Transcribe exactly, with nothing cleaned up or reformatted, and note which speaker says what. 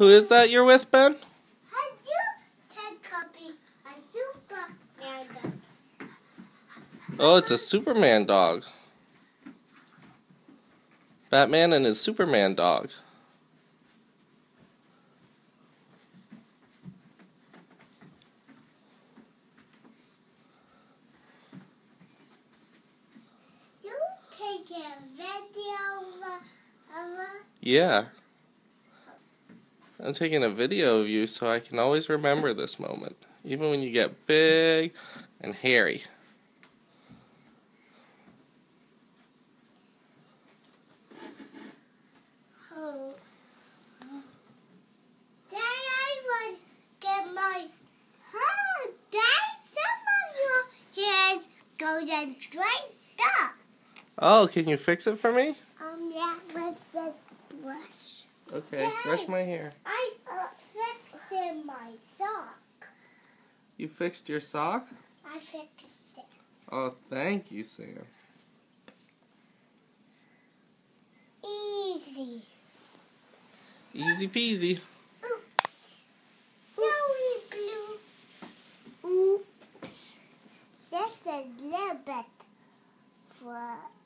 Speaker 1: Who is that you're with, Ben?
Speaker 2: I do take copy a Supermandog.
Speaker 1: Oh, it's a Superman dog. Batman and his Superman dog.
Speaker 2: You take a video of, of us?
Speaker 1: Yeah. I'm taking a video of you so I can always remember this moment, even when you get big and hairy.
Speaker 2: Oh. Then I would get my... Oh, Dad, some of your hairs goes in straight up.
Speaker 1: Oh, can you fix it for me?
Speaker 2: Um, yeah, with this brush.
Speaker 1: Okay,
Speaker 2: Dad,
Speaker 1: brush my hair.
Speaker 2: I uh, fixed in my sock.
Speaker 1: You fixed your sock?
Speaker 2: I fixed it.
Speaker 1: Oh, thank you, Sam.
Speaker 2: Easy.
Speaker 1: Easy peasy.
Speaker 2: Oops. Sorry, Blue. Oops. This is a little bit for...